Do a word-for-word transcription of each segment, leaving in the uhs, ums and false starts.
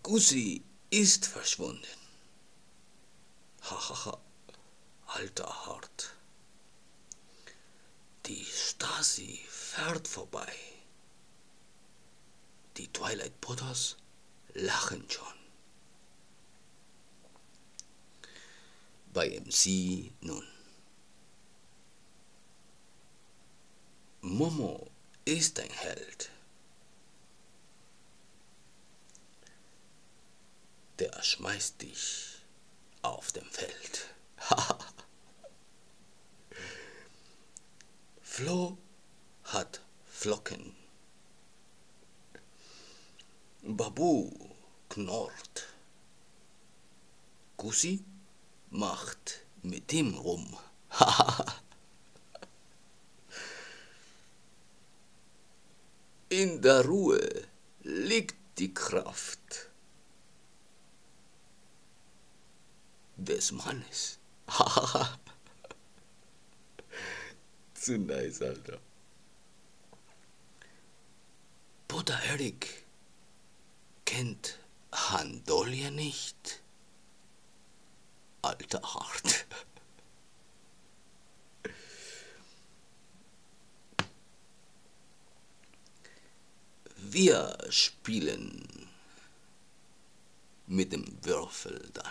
Gussi ist verschwunden. Hahaha, alter Hart. Die Stasi fährt vorbei. Die Twilight Potters lachen schon. Bei M C nun. Momo ist ein Held. Der schmeißt dich auf dem Feld. Flo hat Flocken. Babu knurrt. Gussi macht mit ihm rum. In der Ruhe liegt die Kraft des Mannes. Zu nice, Alter. Bruder Erik kennt Handolia nicht. Alter Hart. Wir spielen mit dem Würfel dann.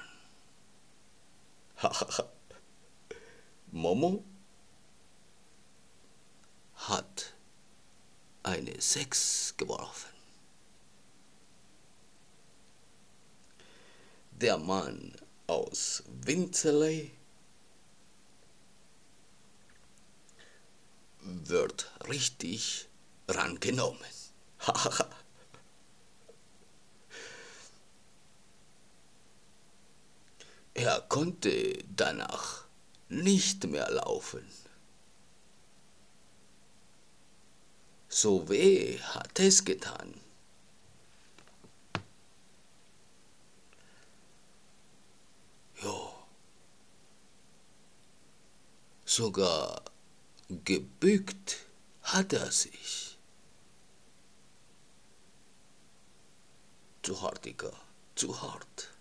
Momo hat eine Sechs geworfen. Der Mann aus Winzerley wird richtig rangenommen. Er konnte danach nicht mehr laufen. So weh hat es getan. Jo. Sogar gebückt hat er sich. Zu hart, Digga, zu hart.